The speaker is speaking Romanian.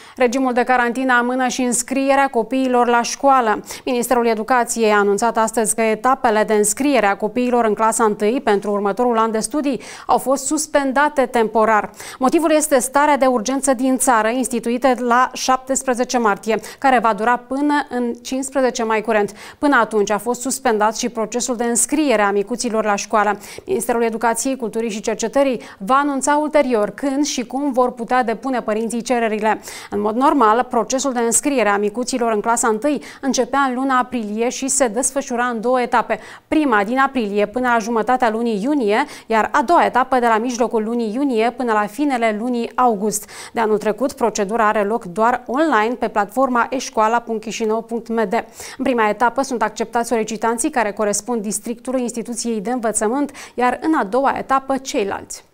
Regimul de carantină amână și înscrierea copiilor la școală. Ministerul Educației a anunțat astăzi că etapele de înscriere a copiilor în clasa 1 pentru următorul an de studii au fost suspendate temporar. Motivul este starea de urgență din țară, instituită la 17 martie, care va dura până în 15 mai curent. Până atunci a fost suspendat și procesul de înscriere a micuților la școală. Ministerul Educației, Culturii și Cercetării va anunța ulterior când și cum vor putea depune părinții cererile. În mod normal, procesul de înscriere a micuților în clasa 1 începea în luna aprilie și se desfășura în două etape. Prima din aprilie până la jumătatea lunii iunie, iar a doua etapă de la mijlocul lunii iunie până la finele lunii august. De anul trecut, procedura are loc doar online pe platforma eșcoala.chișinău.md. În prima etapă sunt acceptați solicitanții care corespund districtului instituției de învățământ, iar în a doua etapă ceilalți.